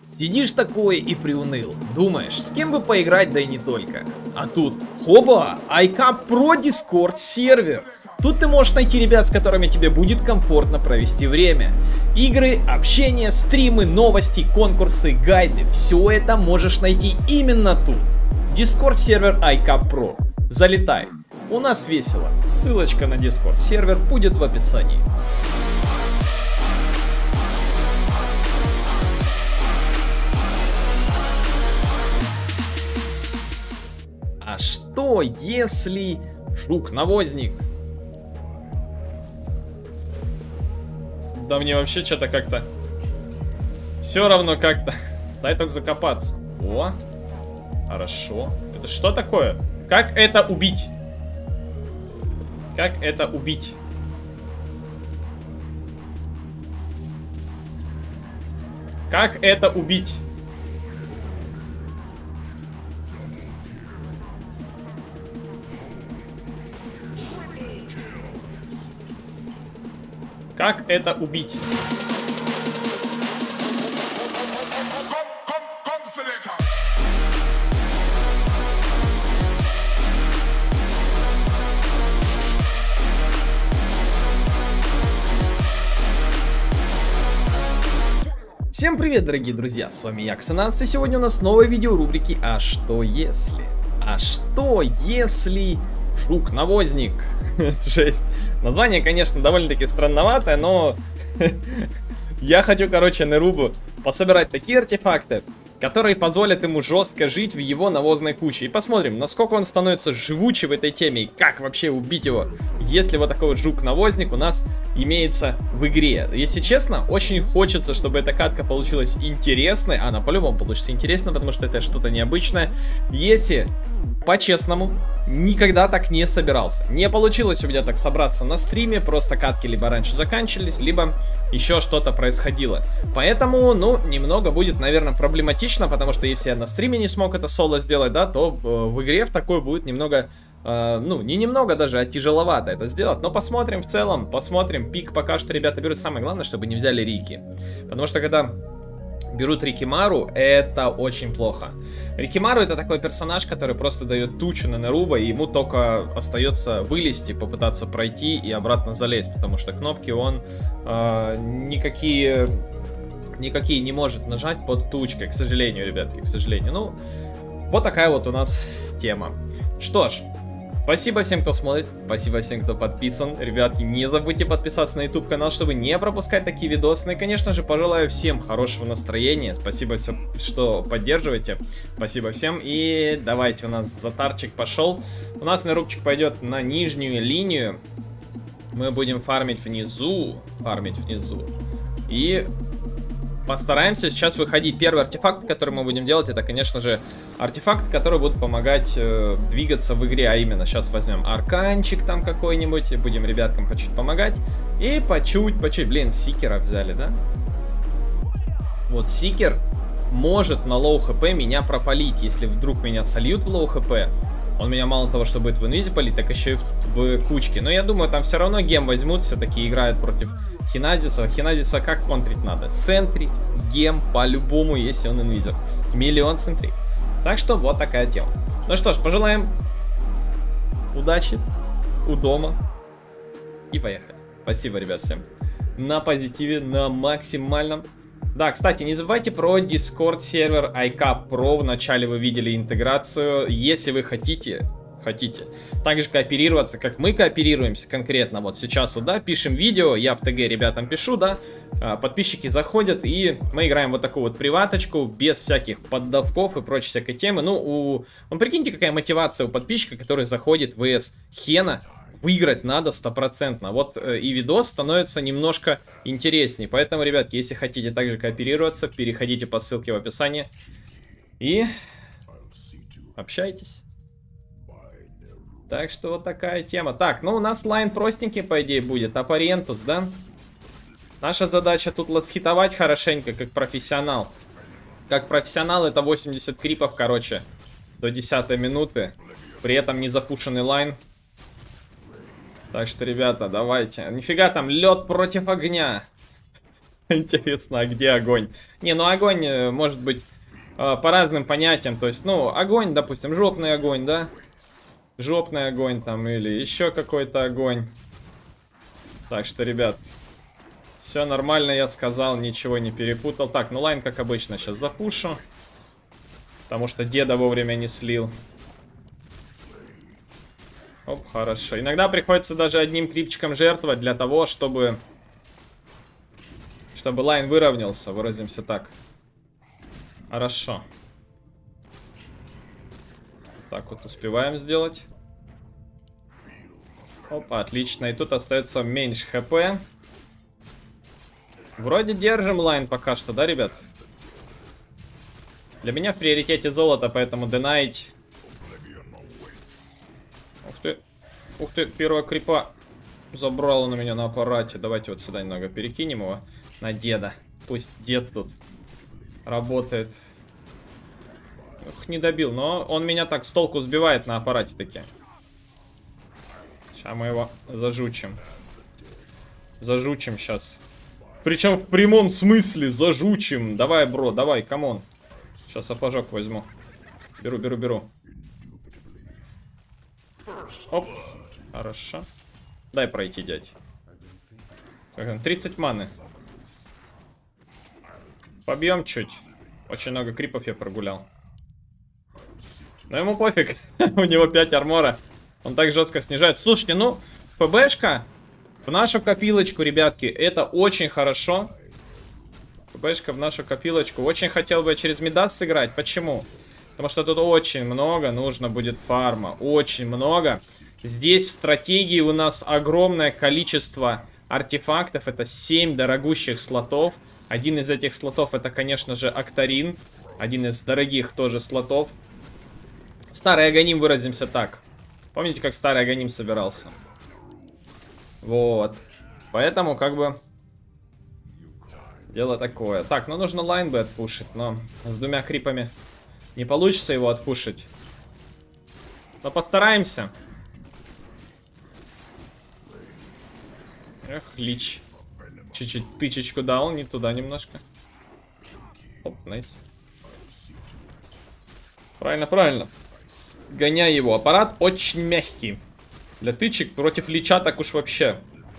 Сидишь такой и приуныл. Думаешь, с кем бы поиграть, да и не только. А тут, хоба, iCup Pro Discord сервер. Тут ты можешь найти ребят, с которыми тебе будет комфортно провести время. Игры, общение, стримы, новости, конкурсы, гайды. Все это можешь найти именно тут. Discord сервер iCup Pro. Залетай. У нас весело. Ссылочка на Discord сервер будет в описании. А что если жук-навозник? Да мне вообще что-то как-то все равно как-то. Дай только закопаться. О, хорошо. Это что такое? Как это убить? Как это убить? Как это убить? Как это убить? Всем привет, дорогие друзья, с вами я, Ксенанс, и сегодня у нас новое видео рубрики «А что если?». А что если жук-навозник? Жесть. Название, конечно, довольно-таки странноватое, но я хочу, короче, Нерубу пособирать такие артефакты, которые позволят ему жестко жить в его навозной куче. И посмотрим, насколько он становится живучий в этой теме и как вообще убить его, если вот такой вот жук-навозник у нас имеется в игре. Если честно, очень хочется, чтобы эта катка получилась интересной. Она по-любому получится интересной, потому что это что-то необычное. Если по-честному, никогда так не собирался. Не получилось у меня так собраться на стриме, просто катки либо раньше заканчивались, либо еще что-то происходило. Поэтому, ну, немного будет, наверное, проблематично, потому что если я на стриме не смог это соло сделать, да, то в игре в такой будет немного, ну, не немного даже, а тяжеловато это сделать. Но посмотрим в целом, посмотрим. Пик пока что ребята берут. Самое главное, чтобы не взяли Рики. Потому что когда берут Рикимару, это очень плохо. Рикимару это такой персонаж, который просто дает тучу на Неруба, и ему только остается вылезти, попытаться пройти и обратно залезть, потому что кнопки он никакие не может нажать под тучкой, к сожалению, ребятки, к сожалению. Ну, вот такая вот у нас тема. Что ж, спасибо всем, кто смотрит, спасибо всем, кто подписан. Ребятки, не забудьте подписаться на YouTube канал, чтобы не пропускать такие видосы. Ну и, конечно же, пожелаю всем хорошего настроения. Спасибо всем, что поддерживаете. Спасибо всем. И давайте, у нас затарчик пошел. У нас Нерубчик пойдет на нижнюю линию. Мы будем фармить внизу. И постараемся сейчас выходить. Первый артефакт, который мы будем делать, это, конечно же, артефакт, который будет помогать двигаться в игре. А именно, сейчас возьмем арканчик там какой-нибудь, и будем ребяткам по чуть помогать. И по чуть. Блин, Сикера взяли, да? Вот Сикер может на лоу хп меня пропалить. Если вдруг меня сольют в лоу хп, он меня мало того, что будет в инвизе палить, так еще и в кучке. Но я думаю, там все равно гем возьмут, все-таки играют против Хиназиса. Хиназиса как контрить надо? Сентри, гем, по-любому, если он инвизер. Миллион сентри. Так что вот такая тема. Ну что ж, пожелаем удачи у дома. И поехали. Спасибо, ребят, всем. На позитиве, на максимальном. Да, кстати, не забывайте про Discord сервер iCup Pro. Вначале вы видели интеграцию. Если вы хотите также кооперироваться, как мы кооперируемся конкретно вот сейчас, вот, да, пишем видео, я в ТГ ребятам пишу, да, подписчики заходят, и мы играем вот такую вот приваточку, без всяких поддавков и прочей всякой темы. Ну, прикиньте, какая мотивация у подписчика, который заходит в ВС Хена. Выиграть надо 100%. Вот и видос становится немножко интереснее. Поэтому, ребятки, если хотите также кооперироваться, переходите по ссылке в описании и общайтесь. Так что вот такая тема. Так, ну у нас лайн простенький, по идее, будет. Апарентус, да? Наша задача тут ласхитовать хорошенько, как профессионал. Как профессионал это 80 крипов, короче, до 10 минуты. При этом не запушенный лайн. Так что, ребята, давайте. Нифига там, лед против огня. Интересно, а где огонь? Не, ну огонь может быть по разным понятиям. То есть, ну, огонь, допустим, жопный огонь, да? Жопный огонь там или еще какой-то огонь. Так что, ребят, все нормально, я сказал, ничего не перепутал. Так, ну лайн, как обычно, сейчас запушу. Потому что деда вовремя не слил. Оп, хорошо. Иногда приходится даже одним крипчиком жертвовать для того, чтобы лайн выровнялся, выразимся так. Хорошо. Так вот успеваем сделать. Опа, отлично. И тут остается меньше хп. Вроде держим лайн пока что, да, ребят? Для меня в приоритете золото, поэтому денайт. Ух ты. Ух ты, первая крипа забрала на меня на аппарате. Давайте вот сюда немного перекинем его на деда. Пусть дед тут работает. Ух, не добил, но он меня так с толку сбивает на аппарате таки. Сейчас мы его зажучим. Зажучим сейчас. Причем в прямом смысле зажучим. Давай, бро, давай, камон. Сейчас сапожок возьму. Беру. Оп. Хорошо. Дай пройти, дядь. 30 маны. Побьем чуть. Очень много крипов я прогулял. Но ему пофиг. У него 5 армора. Он так жестко снижает. Слушайте, ну, ПБшка в нашу копилочку, ребятки. Это очень хорошо. ПБшка в нашу копилочку. Очень хотел бы через Мидас сыграть. Почему? Потому что тут очень много нужно будет фарма. Очень много. Здесь в стратегии у нас огромное количество артефактов. Это 7 дорогущих слотов. Один из этих слотов это, конечно же, Актарин. Один из дорогих тоже слотов. Старый Аганим, выразимся так. Помните, как старый Аганим собирался? Вот. Поэтому, как бы, дело такое. Так, ну нужно лайн бы отпушить, но с 2 крипами не получится его отпушить. Но постараемся. Эх, Лич. Чуть-чуть тычечку дал, не туда немножко. Оп, найс. Правильно. Гоняй его. Аппарат очень мягкий. Для тычек против Лича так уж вообще.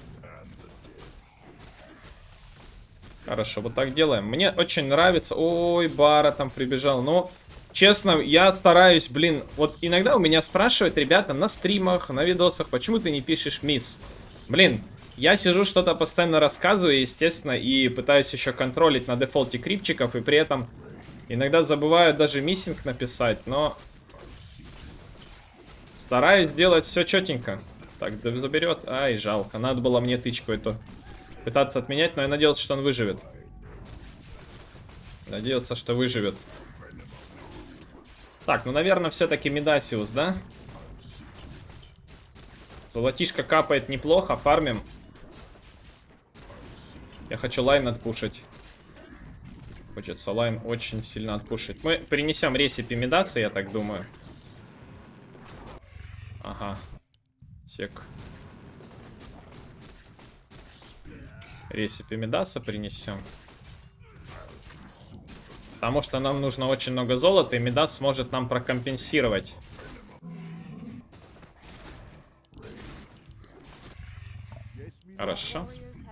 Хорошо, вот так делаем. Мне очень нравится. Ой, Бара там прибежал. Но, честно, я стараюсь, блин. Вот иногда у меня спрашивают ребята на стримах, на видосах, почему ты не пишешь мисс? Блин, я сижу, что-то постоянно рассказываю, естественно, и пытаюсь еще контролить на дефолте крипчиков, и при этом иногда забываю даже миссинг написать, но стараюсь сделать все четенько. Так, заберет. Ай, жалко. Надо было мне тычку эту пытаться отменять, но я надеялся, что он выживет. Надеялся, что выживет. Так, ну, наверное, все-таки Мидасиус, да? Золотишко капает неплохо, фармим. Я хочу лайн отпушить. Хочется лайн очень сильно отпушить. Мы принесем ресипи Мидаса, я так думаю. Ага. Сек. Ресипи Мидаса принесем. Потому что нам нужно очень много золота, и Мидас сможет нам прокомпенсировать. Хорошо.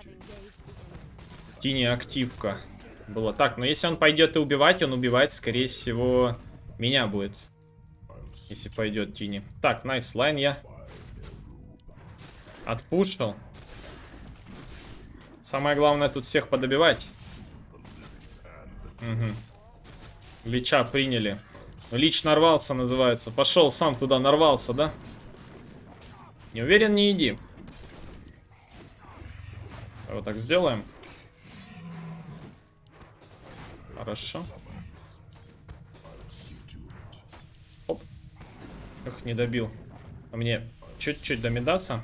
Тини активка. Было так, но если он пойдет и убивать, он убивает, скорее всего, меня будет. Если пойдет Тини. Так, найс, лайн я отпушил. Самое главное тут всех подобивать. Угу. Лича приняли. Лич нарвался, называется. Пошел сам туда, нарвался, да? Не уверен, не иди. Вот так сделаем. Хорошо. Оп. Эх, не добил. А мне чуть-чуть до Мидаса.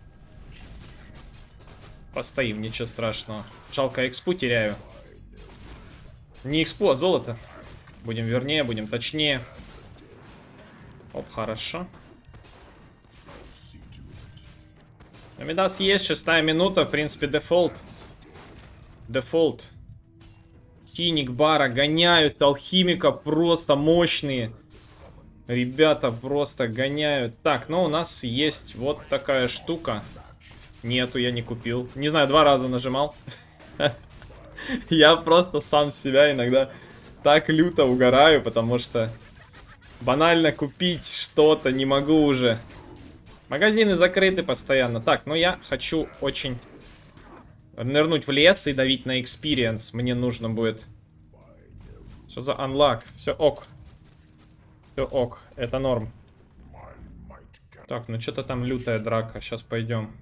Постоим, ничего страшного. Жалко, экспу теряю. Не экспу, а золото. Будем вернее, будем точнее. Оп, хорошо. Мидас есть, 6-я минута, в принципе, дефолт. Дефолт. Тиник, Бара гоняют. Алхимика просто мощные. Ребята просто гоняют. Так, ну у нас есть вот такая штука. Нету, я не купил. Не знаю, 2 раза нажимал. Я просто сам себя иногда так люто угораю, потому что банально купить что-то не могу уже. Магазины закрыты постоянно. Так, ну я хочу очень нырнуть в лес и давить на experience. Мне нужно будет. Что за unlock? Все ок. Все ок. Это норм. Так, ну что-то там лютая драка. Сейчас пойдем.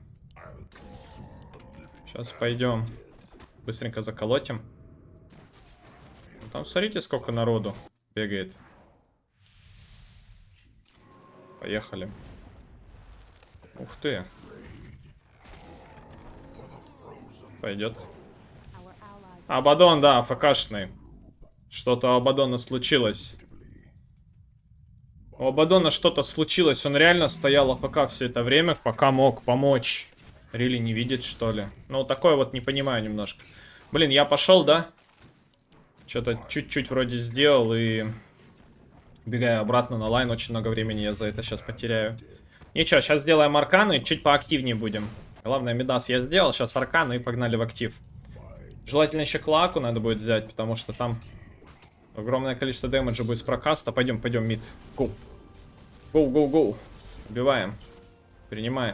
Сейчас пойдем. Быстренько заколотим. Там смотрите, сколько народу бегает. Поехали. Ух ты. Пойдет. Абадон, да, АФКшный. Что-то у Абадона случилось. У Абадона что-то случилось. Он реально стоял АФК все это время, пока мог помочь. Рили не видит, что ли? Ну, такое вот не понимаю немножко. Блин, я пошел, да? Что-то чуть-чуть вроде сделал и... Бегаю обратно на лайн. Очень много времени я за это сейчас потеряю. Ничего, сейчас сделаем аркану и чуть поактивнее будем. Главное, Мидас я сделал. Сейчас аркану и погнали в актив. Желательно еще клаку надо будет взять, потому что там огромное количество дэмэджа будет с прокаста. Пойдем, пойдем, мид. Гоу. Гоу, гоу, гоу. Убиваем. Принимаем.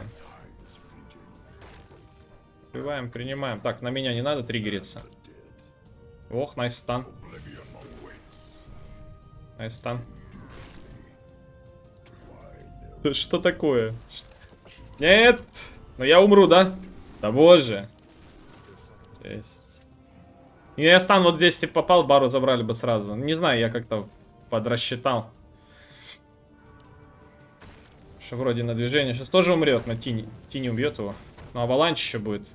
Убиваем, принимаем. Так, на меня не надо триггериться. Ох, найс стан. Найс стан. Что такое? Нет! Но я умру, да? Да боже. Жесть. Я стан вот здесь типа попал, бару забрали бы сразу. Не знаю, я как-то подрасчитал. Что вроде на движение. Сейчас тоже умрет, но Тини убьет его. Но аваланч еще будет.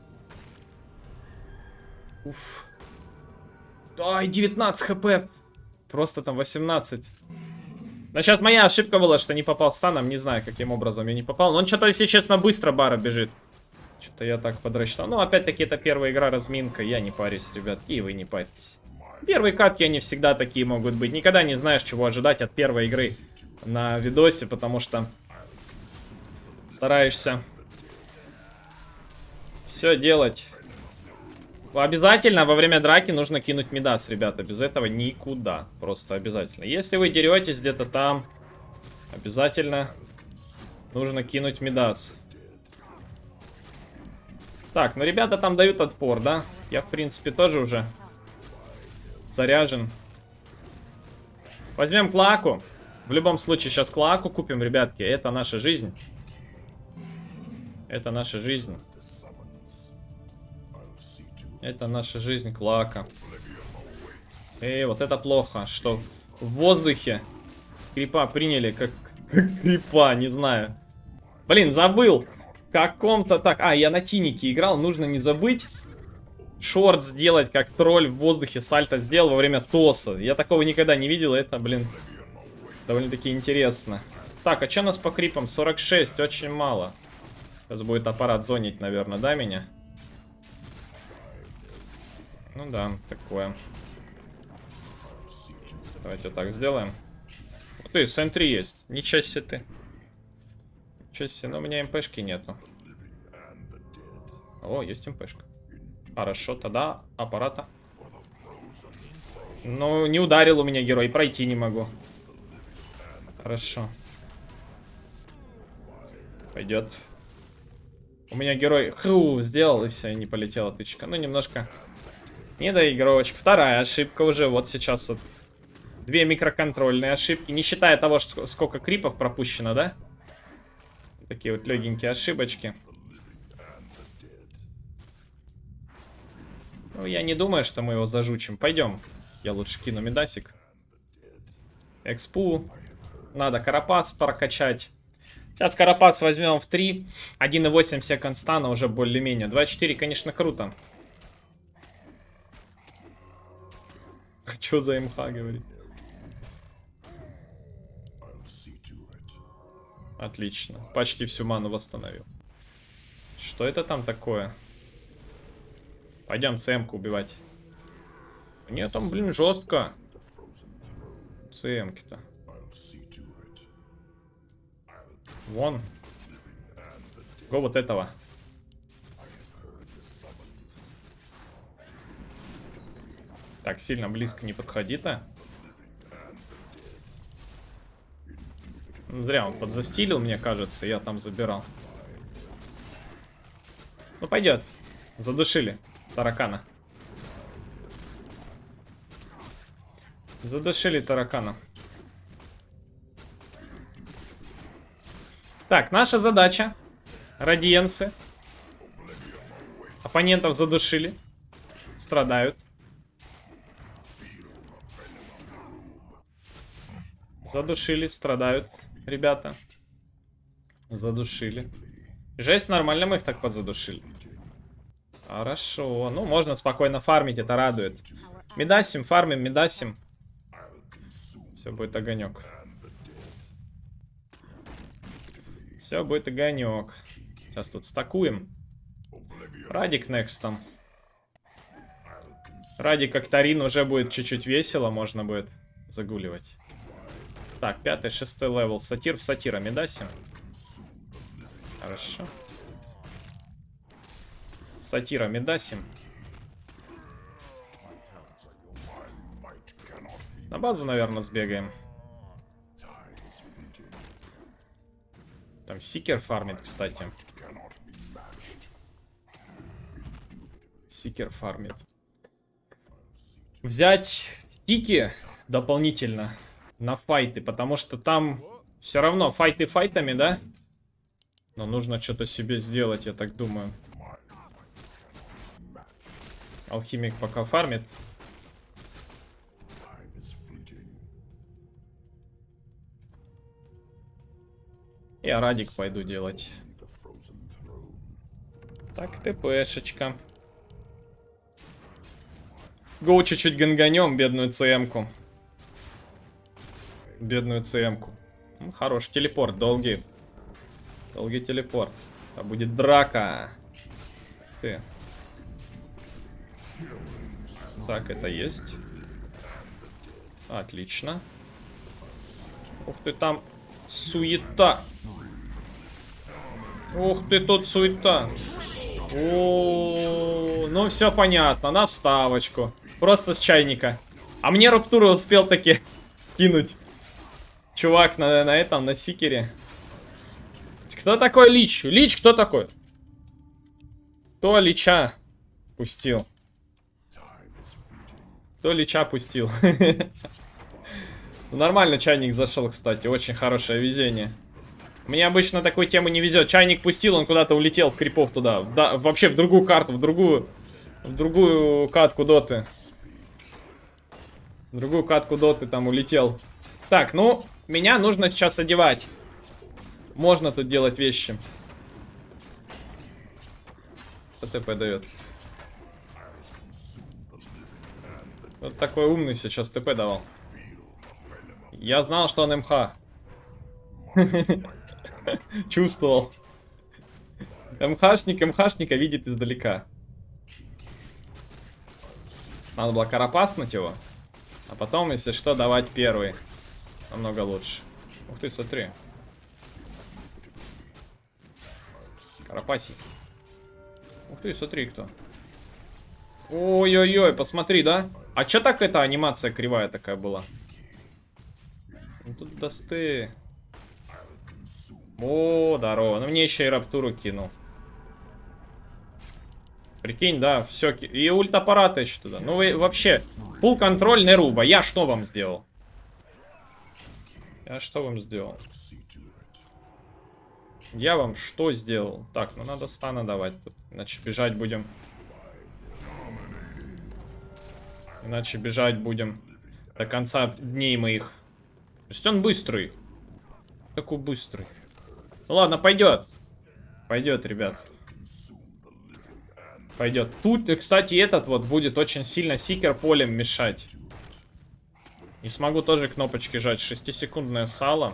Уф. Ай, 19 хп. Просто там 18. Но сейчас моя ошибка была, что не попал станом. Не знаю, каким образом я не попал. Но он что-то, если честно, быстро бара бежит. Что-то я так подрасчитал. Ну, опять-таки, это первая игра, разминка. Я не парюсь, ребятки, и вы не парьтесь. Первые катки, они всегда такие могут быть. Никогда не знаешь, чего ожидать от первой игры на видосе, потому что стараешься все делать. Обязательно во время драки нужно кинуть мидас, ребята. Без этого никуда. Просто обязательно. Если вы деретесь где-то там, обязательно нужно кинуть мидас. Так, ну ребята там дают отпор, да? Я, в принципе, тоже уже заряжен. Возьмем клаку. В любом случае, сейчас клаку купим, ребятки. Это наша жизнь. Это наша жизнь. Это наша жизнь, клака. Эй, вот это плохо, что в воздухе крипа приняли как крипа, не знаю. Блин, забыл. В каком-то так... А, я на тинике играл, нужно не забыть шорт сделать, как тролль в воздухе сальто сделал во время тоса. Я такого никогда не видел, это, блин, довольно-таки интересно. Так, а что у нас по крипам? 46, очень мало. Сейчас будет аппарат зонить, наверное, да, меня? Ну да, такое. Давайте вот так сделаем. Ух ты, сентри есть. Ничего себе ты. Ничего себе, но у меня МПшки нету. О, есть МПшка. Хорошо, тогда аппарата. Ну, не ударил у меня герой, пройти не могу. Хорошо. Пойдет. У меня герой сделал, и все, и не полетела тычка. Ну, немножко... Недоигровочка. Вторая ошибка уже. Вот сейчас вот 2 микроконтрольные ошибки. Не считая того, что сколько крипов пропущено, да? Такие вот легенькие ошибочки. Ну, я не думаю, что мы его зажучим. Пойдем. Я лучше кину мидасик. Экспу. Надо карапац прокачать. Сейчас карапац возьмем в 3. 1.8 секунд стана уже более-менее. 2.4, конечно, круто. Что за МХ, говорит? Отлично. Почти всю ману восстановил. Что это там такое? Пойдем ЦМ-ку убивать. Нет, там, блин, жестко. ЦМ-ки-то. Вон. Го вот этого. Так, сильно близко не подходи-то. Зря он подзастилил, мне кажется, я там забирал. Ну, пойдет. Задушили таракана. Задушили таракана. Так, наша задача. Радиенсы. Оппонентов задушили. Страдают. Задушили, страдают. Ребята. Задушили. Жесть, нормально мы их так подзадушили. Хорошо. Ну, можно спокойно фармить, это радует. Медасим, фармим, медасим. Все, будет огонек. Все, будет огонек. Сейчас тут стакуем. Радик некстом. Радик Актарин уже будет чуть-чуть весело, можно будет загуливать. Так, 5-6 левел. Сатир в сатира медасим. Хорошо. Сатира медасим. На базу, наверное, сбегаем. Там Сикер фармит, кстати. Сикер фармит. Взять стики дополнительно на файты, потому что там все равно файты файтами, да? Но нужно что-то себе сделать, я так думаю. Алхимик пока фармит. Я Радик пойду делать. Так, ТПшечка. Гоу чуть-чуть ганганем, бедную ЦМ-ку. Бедную ЦМ-ку. Ну, хороший телепорт, долгий. Долгий телепорт. А будет драка. Ты. Так, это есть. Отлично. Ух ты, там суета. Ух ты, тут суета. О, ну все понятно, на вставочку. Просто с чайника. А мне Раптуру успел таки кинуть. Чувак на этом, на Сикере. Кто такой Лич? Лич кто такой? Кто Лича пустил? Кто Лича пустил? Нормально чайник зашел, кстати. Очень хорошее везение. Мне обычно такой темы не везет. Чайник пустил, он куда-то улетел в крипов туда. Да, вообще в другую карту, в другую катку доты. В другую катку доты там улетел. Так, ну, меня нужно сейчас одевать. Можно тут делать вещи. ТП дает. Вот такой умный сейчас ТП давал. Я знал, что он МХ. Чувствовал. МХшник МХшника видит издалека. Надо было карапаснуть его. А потом, если что, давать первый. Намного лучше. Ух ты, смотри. Карапаси. Ух ты, смотри, кто. Ой-ой-ой, посмотри, да? А чё так эта анимация кривая такая была? Ну, тут досты. О, здорово. Ну мне еще и Раптуру кинул. Прикинь, да, все. И ультаппараты еще туда. Ну вы вообще. Фулл контроль Неруба. Я что вам сделал? Я что вам сделал? Я вам что сделал? Так, ну надо стана давать тут. Иначе бежать будем. Иначе бежать будем до конца дней моих. То есть он быстрый. Такой быстрый. Ну ладно, пойдет. Пойдет, ребят. Пойдет. Тут, кстати, этот вот будет очень сильно Сикер полем мешать. Не смогу тоже кнопочки жать. 6-секундное сало.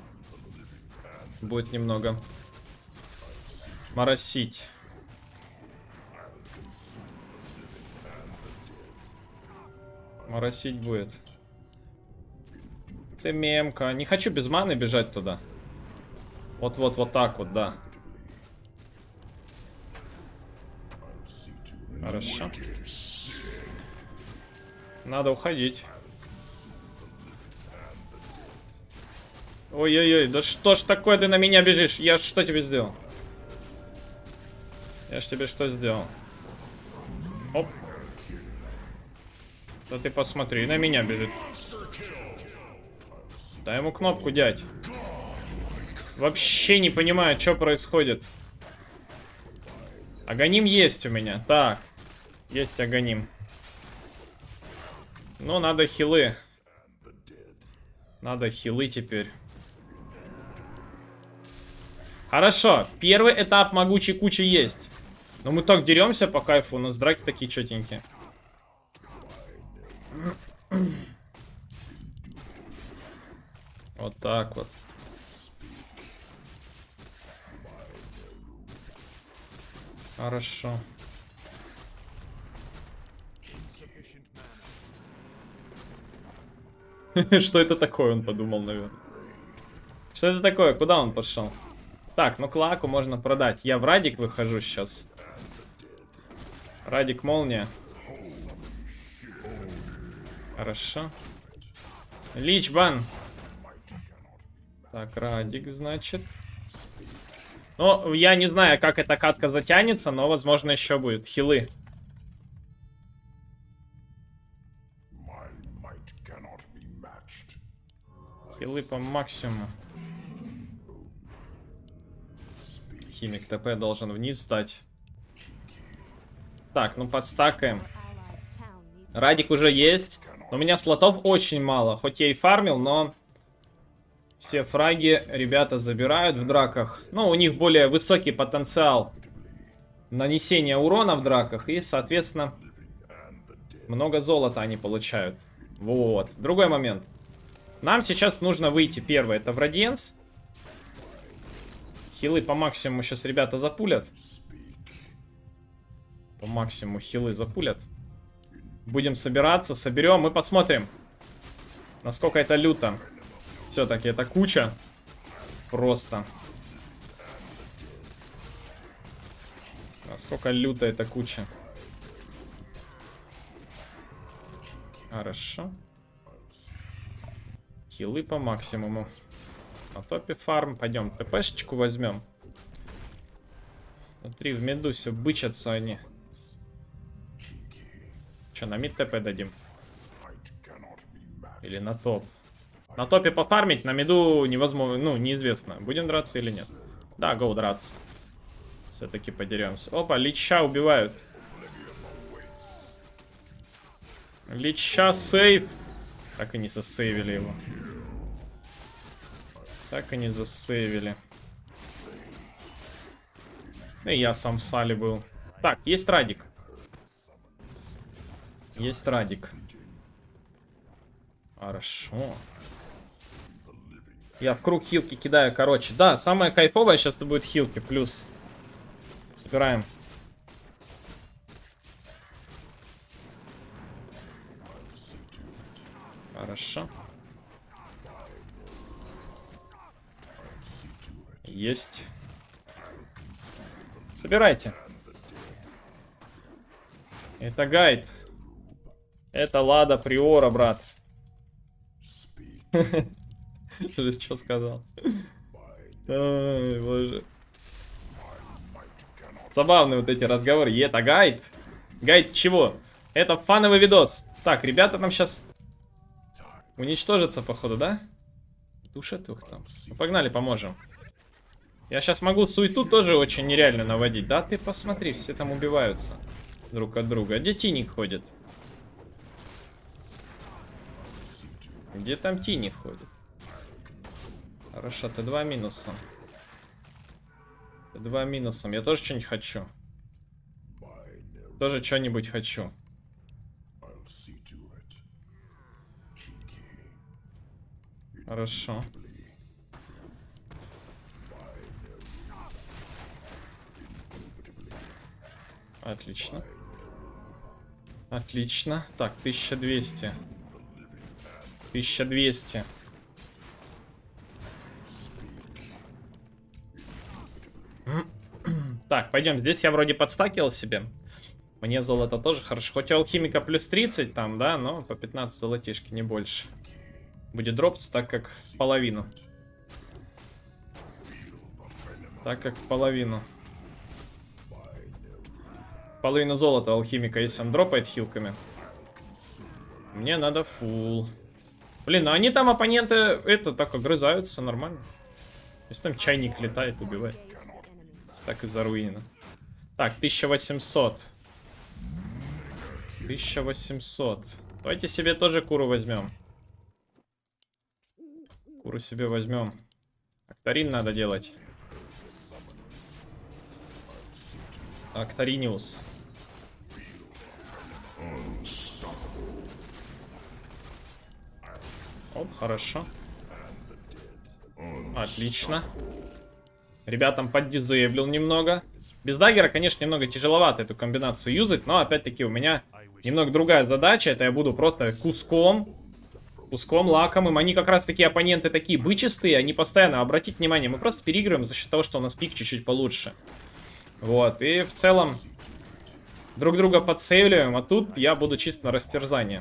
Будет немного моросить. Моросить будет. ЦММ-ка. Не хочу без маны бежать туда. Вот-вот, вот так вот, да. Хорошо. Надо уходить. Ой-ой-ой, да что ж такое, ты на меня бежишь? Я что тебе сделал? Я ж тебе что сделал? Оп. Да ты посмотри, на меня бежит. Дай ему кнопку, дядь. Вообще не понимаю, что происходит. Аганим есть у меня. Так. Есть аганим. Ну, надо хилы. Надо хилы теперь. Хорошо. Первый этап могучей кучи есть. Но мы так деремся по кайфу. У нас драки такие четенькие. Вот так вот. Хорошо. Что это такое, он подумал, наверное. Что это такое? Куда он пошел? Так, ну Клаку можно продать. Я в Радик выхожу сейчас. Радик молния. Хорошо. Лич бан. Так, Радик, значит. Ну, я не знаю, как эта катка затянется, но, возможно, еще будет. Хилы. Хилы по максимуму. Химик ТП должен вниз стать. Так, ну подстакаем. Радик уже есть. Но у меня слотов очень мало. Хоть я и фармил, но... Все фраги ребята забирают в драках. Ну, у них более высокий потенциал нанесения урона в драках. И, соответственно, много золота они получают. Вот. Другой момент. Нам сейчас нужно выйти. Первое, это в Радиенс. Хилы по максимуму сейчас ребята запулят. По максимуму хилы запулят. Будем собираться, соберем и посмотрим, насколько это люто. Все-таки это куча. Просто. Насколько люто эта куча. Хорошо. Хилы по максимуму. На топе фарм. Пойдем ТПшечку возьмем. Смотри, в медусе бычатся они. Че, на мид ТП дадим? Или на топ? На топе пофармить, на миду невозможно, ну, неизвестно, будем драться или нет. Да, гоу драться. Все-таки подеремся. Опа, Лича убивают. Лича сейв. Так и не засейвили его. Так и не засейвили. Ну и я сам в сале был. Так, есть Радик. Есть Радик. Хорошо. Я в круг хилки кидаю, короче. Да, самое кайфовое сейчас это будет хилки. Плюс. Собираем. Хорошо. Есть. Собирайте. Это гайд. Это Лада Приора, брат. Что сказал? Ой, боже. Забавные вот эти разговоры. И это гайд. Гайд чего? Это фановый видос. Так, ребята нам сейчас уничтожатся, походу, да? Душат их там. Ну, погнали, поможем. Я сейчас могу суету тоже очень нереально наводить. Да, ты посмотри, все там убиваются друг от друга. Где Тиник ходит? Где там Тиник ходит? Хорошо, Т2 минусом. Т2 минусом. Я тоже что-нибудь хочу. Тоже что-нибудь хочу. Хорошо. Отлично. Отлично. Так, 1200. 1200. Так, пойдем. Здесь я вроде подстакивал себе. Мне золото тоже хорошо. Хоть у алхимика плюс 30 там, да, но по 15 золотишки, не больше. Будет дропаться так, как в половину. Так, как в половину. Половина золота у алхимика, если он дропает хилками. Мне надо фул. Блин, ну они там, оппоненты, это, так огрызаются нормально. Если там чайник летает, убивает. Так и заруинено. Так, 1800. 1800. Давайте себе тоже куру возьмем. Куру себе возьмем. Акторин надо делать. Акториниус. Оп, хорошо. Отлично. Ребятам поддизейблил немного. Без даггера, конечно, немного тяжеловато эту комбинацию юзать, но опять-таки у меня немного другая задача. Это я буду просто куском лакомым. Они как раз таки оппоненты такие бычистые, они постоянно, обратите внимание, мы просто переигрываем за счет того, что у нас пик чуть-чуть получше. Вот, и в целом друг друга подсейвливаем, а тут я буду чисто на растерзание.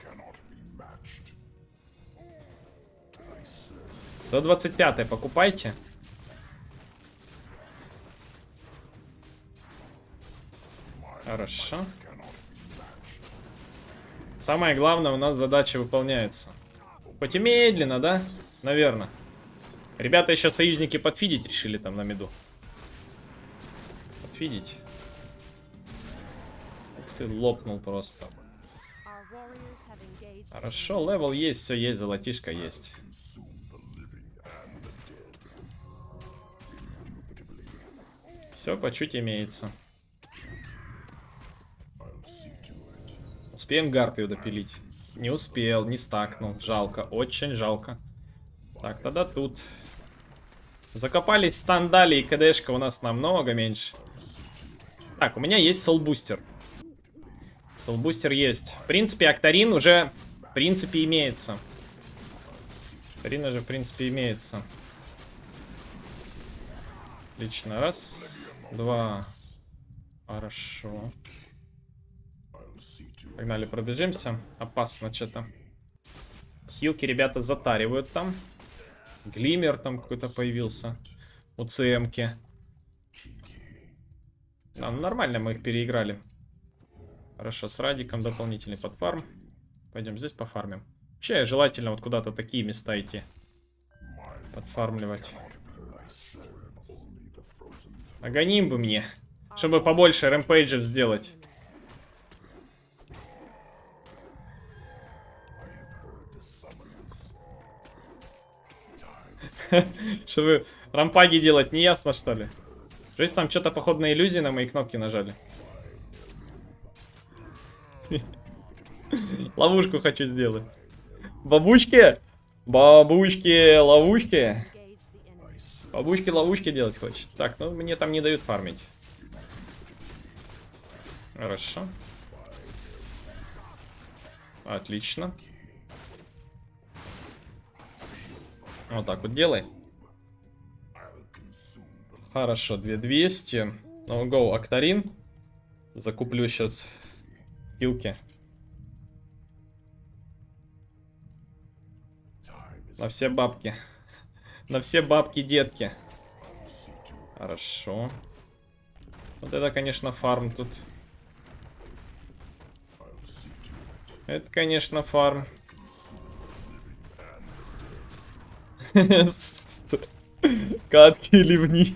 До 25-й покупайте. Хорошо. Самое главное, у нас задача выполняется. Хоть и медленно, да? Наверное. Ребята еще союзники подфидить решили там на миду. Подфидить. Ух ты, лопнул просто. Хорошо, левел есть, все есть, золотишко есть. Все по чуть имеется. Успеем гарпию допилить? Не успел, не стакнул. Жалко, очень жалко. Так, тогда тут. Закопались стандали и КДшка у нас намного меньше. Так, у меня есть солбустер. Солбустер есть. В принципе, Акторин уже, в принципе, имеется. Акторин уже, в принципе, имеется. Отлично. Раз, два. Хорошо. Погнали, пробежимся. Опасно что-то. Хилки ребята затаривают там. Глиммер там какой-то появился. У ЦМки. А, ну нормально, мы их переиграли. Хорошо, с Радиком дополнительный подфарм. Пойдем здесь пофармим. Вообще, желательно вот куда-то такие места идти. Подфармливать. Агоним бы мне. Чтобы побольше рэмпейджев сделать. Чтобы рампаги делать, не ясно, что ли? То есть там что-то походу на иллюзии на мои кнопки нажали. Ловушку хочу сделать. Бабушки! Бабушки, ловушки. Бабушки, ловушки делать хочет. Так, ну мне там не дают фармить. Хорошо. Отлично. Вот так вот делай. Хорошо, 2200. Ну, go, Акторин. Закуплю сейчас хилки. На все бабки. На все бабки, детки. Хорошо. Вот это, конечно, фарм тут. Это, конечно, фарм. Катки ливни.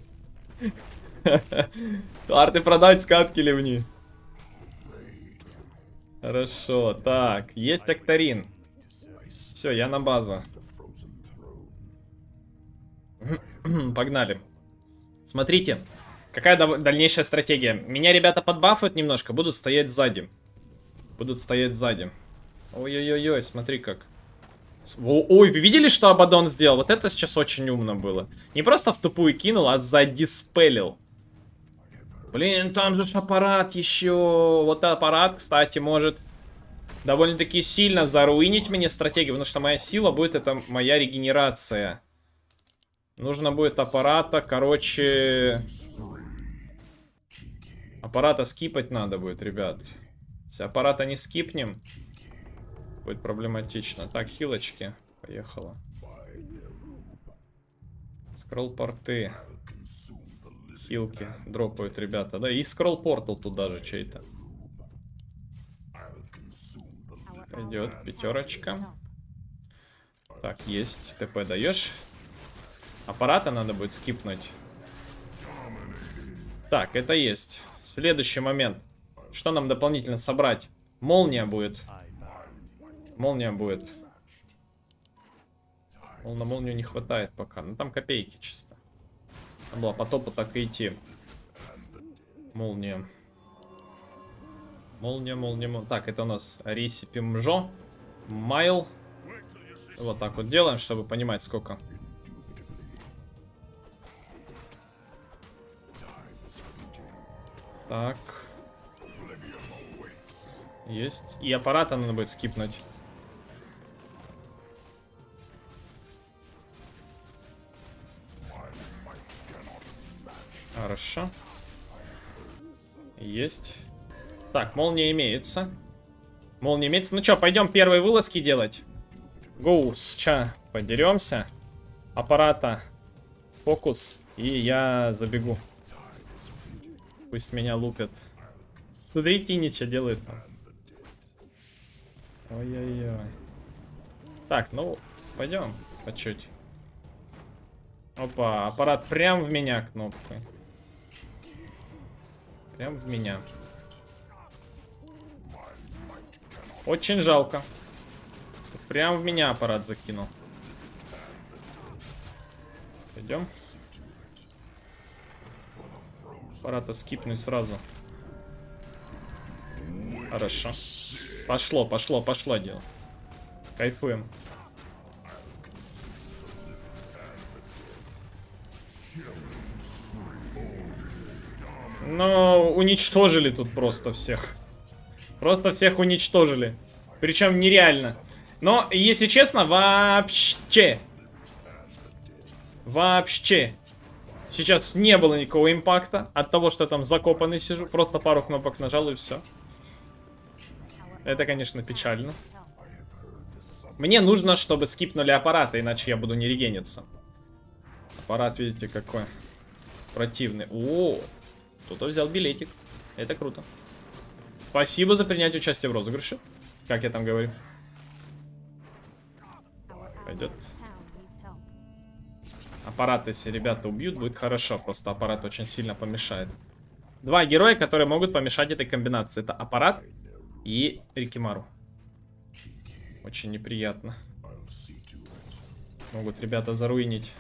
Карты продать, скатки ливни. Хорошо, так, есть Акторин. Все, я на базу. Погнали. Смотрите, какая дальнейшая стратегия. Меня ребята подбафают немножко, будут стоять сзади. Будут стоять сзади. Ой-ой-ой, смотри как. Ой, вы видели, что Абадон сделал? Вот это сейчас очень умно было. Не просто в тупую кинул, а задиспелил. Блин, там же ж аппарат еще. Вот аппарат, кстати, может довольно-таки сильно заруинить мне стратегию, потому что моя сила будет, это моя регенерация. Нужно будет аппарата, короче... Аппарата скипать надо будет, ребят. Если аппарата не скипнем, будет проблематично. Так, хилочки. Поехала. Скролл-порты. Хилки дропают, ребята. Да, и скролл-портал тут даже чей-то. Пойдет, пятерочка. Так, есть. ТП даешь. Аппарата надо будет скипнуть. Так, это есть. Следующий момент. Что нам дополнительно собрать? Молния будет. Молния будет. На молнию не хватает пока. Ну там копейки чисто. Надо было по топу так и идти. Молния. Молния, молния. Так, это у нас ресипи мжо. Майл. Вот так вот делаем, чтобы понимать, сколько. Так. Есть. И аппарата надо будет скипнуть. Хорошо. Есть. Так, молния имеется. Молния имеется. Ну что, пойдем первые вылазки делать. Гоу, сейчас подеремся. Аппарата. Фокус. И я забегу. Пусть меня лупят. Смотрите, ничего делает там. Ой-ой-ой. Так, ну, пойдем по чуть. Опа, аппарат прям в меня кнопкой. Прям в меня. Очень жалко. Прям в меня аппарат закинул. Пойдем. Аппарата скипнуть сразу. Хорошо. Пошло, пошло, пошло дело. Кайфуем. Но уничтожили тут просто всех. Просто всех уничтожили. Причем нереально. Но, если честно, вообще. Вообще. Сейчас не было никакого импакта от того, что я там закопанный сижу. Просто пару кнопок нажал и все. Это, конечно, печально. Мне нужно, чтобы скипнули аппараты, иначе я буду не регениться. Аппарат, видите, какой противный. О, кто-то взял билетик. Это круто. Спасибо за принятие участия в розыгрыше. Как я там говорю. Пойдет. Аппарат, если ребята убьют, будет хорошо. Просто аппарат очень сильно помешает. Два героя, которые могут помешать этой комбинации. Это аппарат и Рикимару. Очень неприятно. Могут ребята заруинить.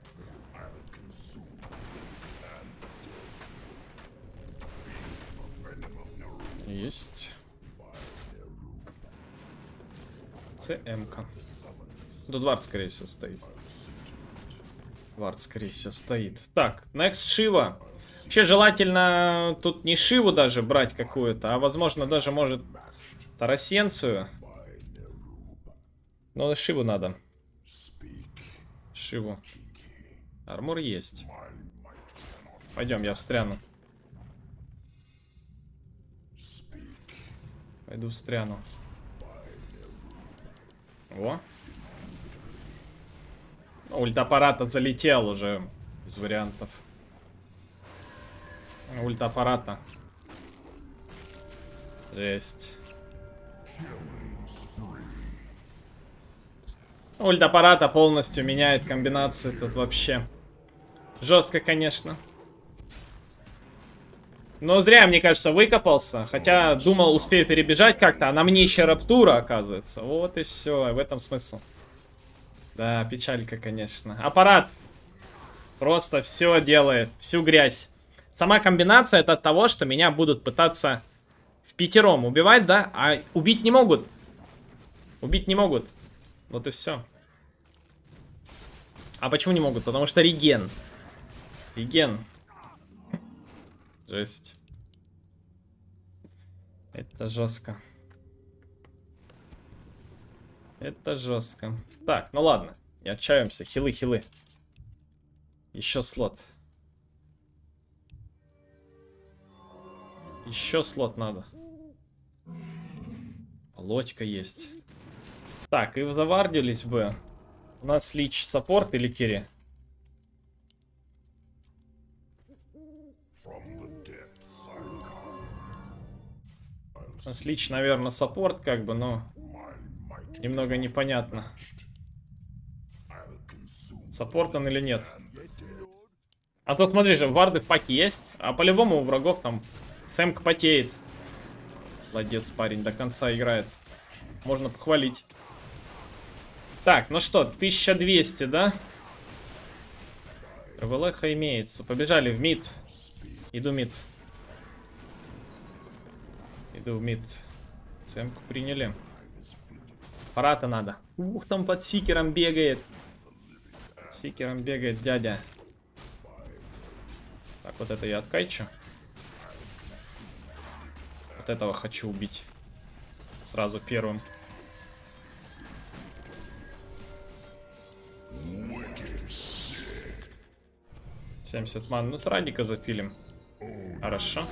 Есть. ЦМ-ка. Тут вард, скорее всего, стоит. Вард, скорее всего, стоит. Так, next Шива. Вообще, желательно тут не Шиву даже брать какую-то, а, возможно, даже, может, Тарасенцию. Но Шиву надо. Шиву. Армор есть. Пойдем, я встряну. Пойду встряну. О. Ульт аппарата залетел уже. Без вариантов. Ульт аппарата. Жесть. Ульт аппарата полностью меняет комбинации. Тут вообще жестко, конечно. Но зря, мне кажется, выкопался. Хотя думал, успею перебежать как-то. А на мне еще раптура, оказывается. Вот и все. В этом смысл. Да, печалька, конечно. Аппарат просто все делает. Всю грязь. Сама комбинация это от того, что меня будут пытаться впятером убивать, да? А убить не могут. Убить не могут. Вот и все. А почему не могут? Потому что реген. Реген. Жесть. Это жестко. Это жестко. Так, ну ладно. Не отчаиваемся. Хилы, хилы. Еще слот. Еще слот надо. Лодька есть. Так, и завардились бы. У нас лич саппорт или керри? У нас лич, наверное, саппорт, как бы, но немного непонятно. Саппорт он или нет. А то смотри же, варды в паке есть, а по-любому у врагов там цемка потеет. Молодец, парень, до конца играет. Можно похвалить. Так, ну что, 1200, да? РВЛХ имеется. Побежали в мид. Иду мид. Иду в мид. Цемку приняли. Аппарата надо. Ух, там под сикером бегает. Под сикером бегает дядя. Так, вот это я откачу. Вот этого хочу убить. Сразу первым. $70 ман. Ну, с радика запилим. Хорошо.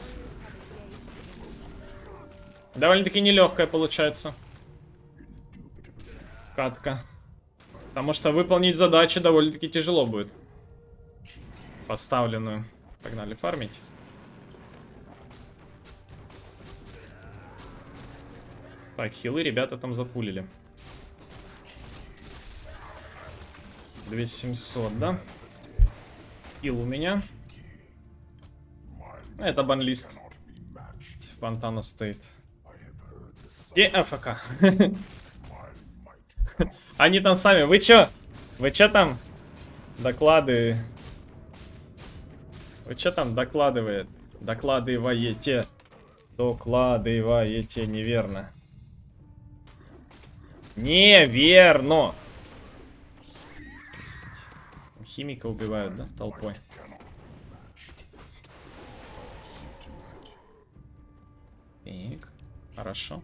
Довольно-таки нелегкая получается катка. Потому что выполнить задачу довольно-таки тяжело будет. Поставленную. Погнали фармить. Так, хилы ребята там запулили. 2700, да? Хил у меня. Это банлист. Фонтана стоит. Где АФК? Они там сами. Вы чё? Вы чё там? Доклады. Вы чё там докладывает? Докладываете. Докладываете неверно. Неверно. Химика убивают, да? Толпой. Так, хорошо.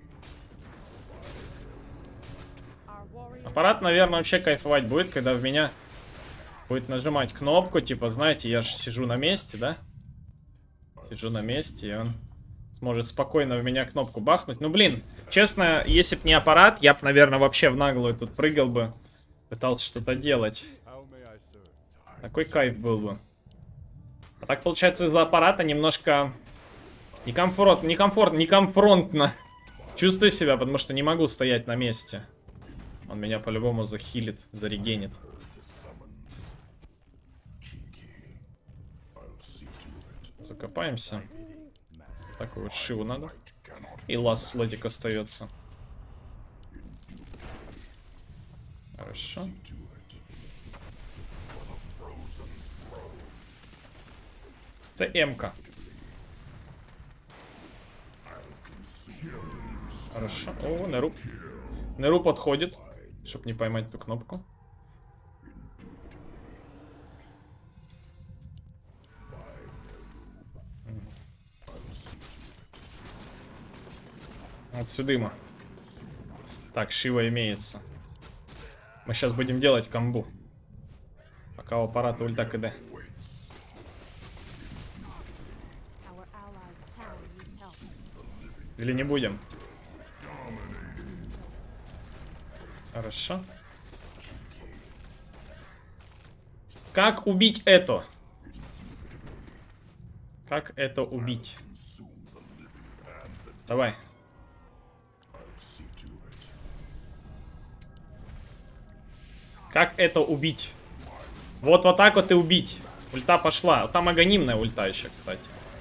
Аппарат, наверное, вообще кайфовать будет, когда в меня будет нажимать кнопку. Типа, знаете, я же сижу на месте, да? Сижу на месте, и он сможет спокойно в меня кнопку бахнуть. Ну, блин, честно, если б не аппарат, я б, наверное, вообще в наглую тут прыгал бы. Пытался что-то делать. Такой кайф был бы. А так, получается, из-за аппарата немножко некомфортно чувствую себя, потому что не могу стоять на месте. Он меня по-любому захилит, зарегенит. Закопаемся. Такую вот шиву надо. И ласт слотик остается. Хорошо. ЦМ-ка. Хорошо. О, Неру. Неру подходит, чтобы не поймать эту кнопку. Отсюда. Так, Шива имеется. Мы сейчас будем делать комбу. Пока у аппарата ульта КД. Или не будем? Хорошо. Как убить это? Как это убить? Давай. Как это убить? Вот так вот и убить. Ульта пошла. Там агонимная ульта еще, кстати.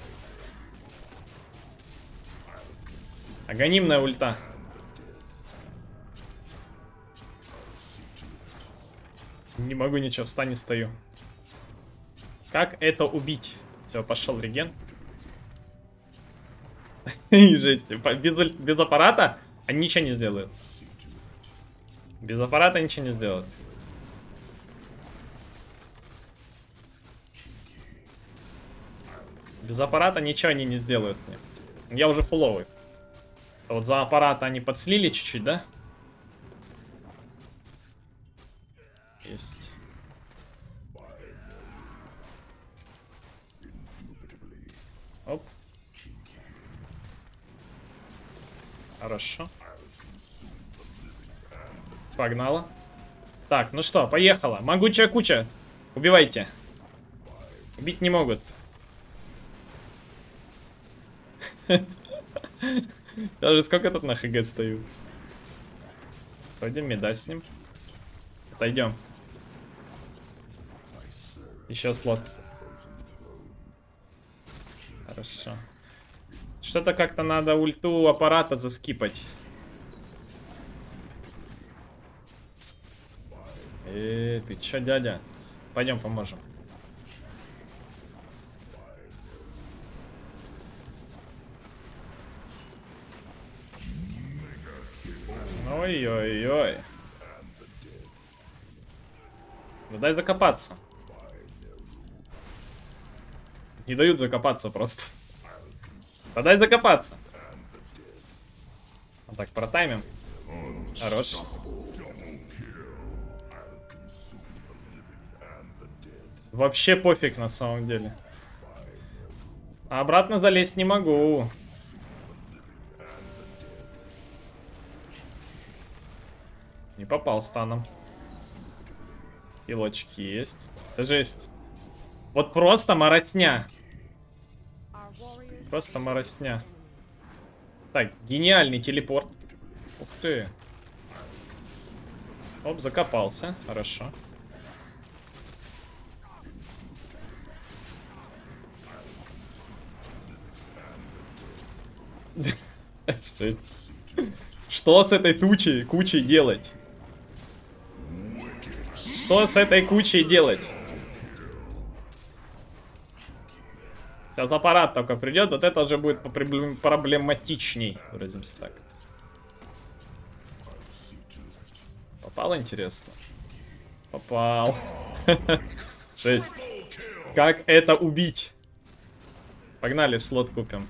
Агонимная ульта. Не могу ничего, в стане стою. Как это убить? Все, пошел реген. Жесть. Без аппарата они ничего не сделают. Без аппарата ничего не сделают. Без аппарата ничего они не сделают мне. Я уже фуловый. А вот за аппарат они подслили чуть-чуть, да? Есть. Оп. Хорошо. Погнала. Так, ну что, поехала. Могучая куча. Убивайте. Убить не могут. Даже сколько тут на ХГ стою? Пойдем меда с ним. Отойдем. Еще слот. Хорошо. Что-то как-то надо ульту аппарата заскипать. Ты чё, дядя? Пойдем поможем. Ой-ой-ой. Ну дай закопаться. Не дают закопаться просто. Да дай закопаться. Вот так, протаймим. Хорош. Вообще пофиг на самом деле. А обратно залезть не могу. Не попал станом. Пилочки есть. Это жесть. Вот просто моросня. Просто моросня. Так, гениальный телепорт. Ух ты. Оп, закопался. Хорошо. Что с этой кучей делать? Что с этой кучей делать? Сейчас аппарат только придет, вот это уже будет проблематичней, выразимся так. Попал, интересно? Попал. 6. Как это убить? Погнали, слот купим.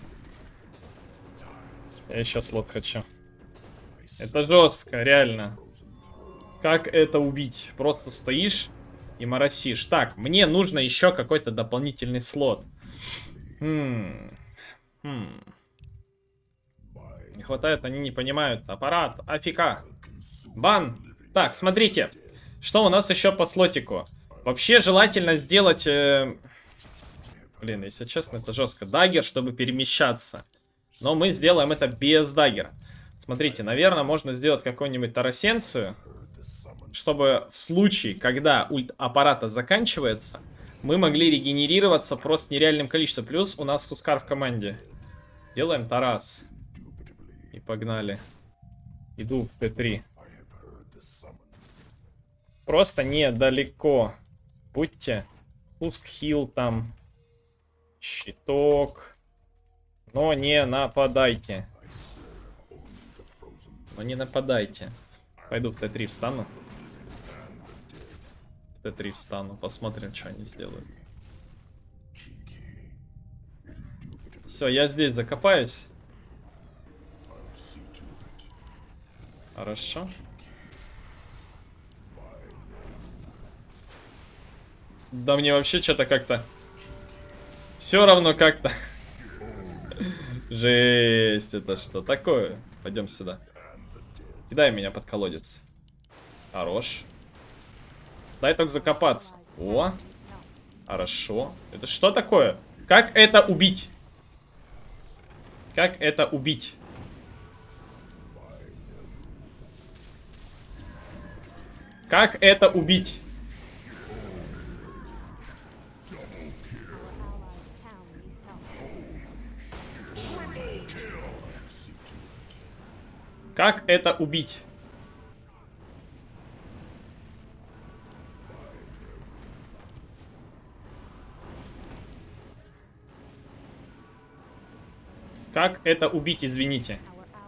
Я еще слот хочу. Это жестко, реально. Как это убить? Просто стоишь и моросишь. Так, мне нужно еще какой-то дополнительный слот. Не хватает, они не понимают. Аппарат, АФК. Бан. Так, смотрите. Что у нас еще по слотику? Вообще желательно сделать... Блин, если честно, это жестко. Даггер, чтобы перемещаться. Но мы сделаем это без даггера. Смотрите, наверное, можно сделать какую-нибудь тарасенцию, чтобы в случае, когда ульт аппарата заканчивается, мы могли регенерироваться просто нереальным количеством. Плюс у нас Хускар в команде. Делаем Тарас. И погнали. Иду в Т3. Просто недалеко. Будьте. Хуск хил там. Щиток. Но не нападайте. Но не нападайте. Пойду в Т3 встану. В Т3 встану. Посмотрим, что они сделают. Все, я здесь закопаюсь. Хорошо. Да мне вообще что-то как-то... Все равно как-то... Жесть, это что такое? Пойдем сюда. Кидай меня под колодец. Хорош. Дай только закопаться. О. Хорошо. Это что такое? Как это убить? Как это убить? Как это убить? Как это убить? Как это убить, извините?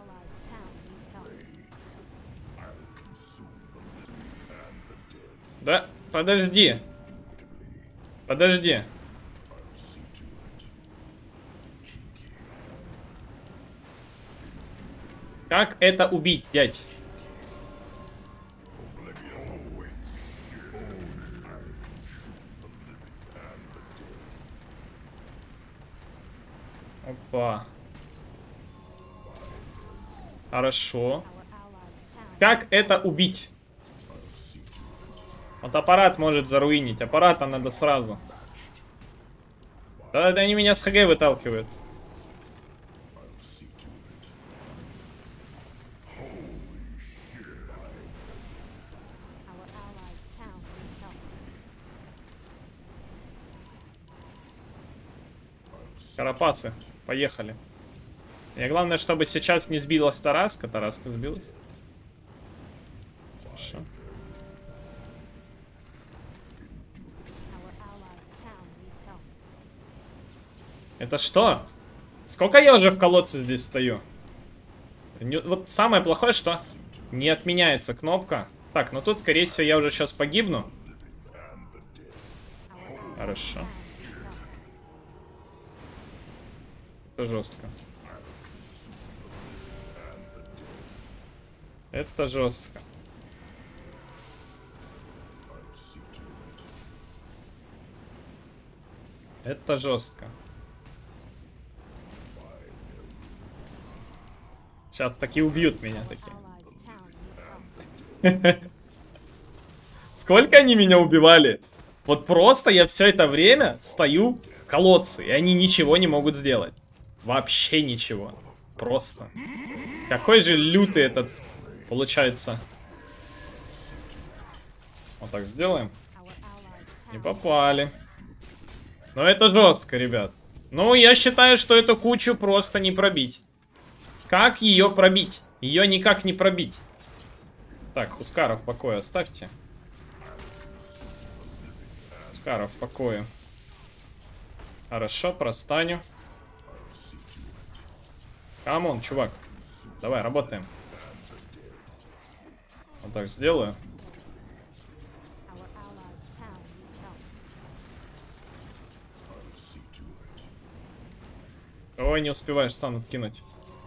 Да, подожди. Подожди. Как это убить, дядь? Опа. Хорошо. Как это убить? Вот аппарат может заруинить. Аппарата надо сразу. Да, они меня с ХГ выталкивают. Карапасы, поехали. И главное, чтобы сейчас не сбилась Тараска. Тараска сбилась. Хорошо. Это что? Сколько я уже в колодце здесь стою? Вот самое плохое, что не отменяется кнопка. Так, ну тут, скорее всего, я уже сейчас погибну. Хорошо. Это жестко. Это жестко. Это жестко. Сейчас таки убьют меня такие. Сколько они меня убивали? Вот просто я все это время стою в колодце, и они ничего не могут сделать. Вообще ничего. Просто. Какой же лютый этот получается. Вот так сделаем. Не попали. Но это жестко, ребят. Ну, я считаю, что эту кучу просто не пробить. Как ее пробить? Ее никак не пробить. Так, Хускара в покое оставьте. Хускара в покое. Хорошо, простаню. Камон, чувак. Давай, работаем. Вот так сделаю. Ой, не успеваешь стан откинуть.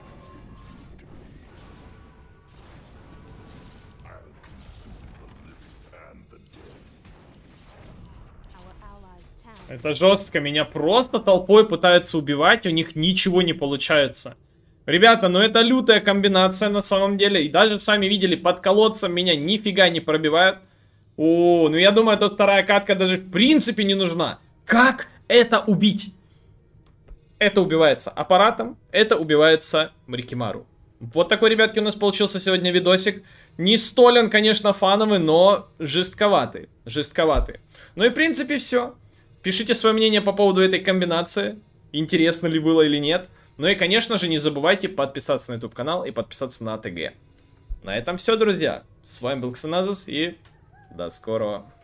Это жестко. Меня просто толпой пытаются убивать, у них ничего не получается. Ребята, ну это лютая комбинация на самом деле. И даже сами видели, под колодцем меня нифига не пробивают. О, ну я думаю, эта вторая катка даже в принципе не нужна. Как это убить? Это убивается аппаратом, это убивается Мрикимару. Вот такой, ребятки, у нас получился сегодня видосик. Не столь он, конечно, фановый, но жестковатый. Жестковатый. Ну и в принципе все. Пишите свое мнение по поводу этой комбинации. Интересно ли было или нет. Ну и, конечно же, не забывайте подписаться на YouTube канал и подписаться на АТГ. На этом все, друзья. С вами был Ксеназис и до скорого.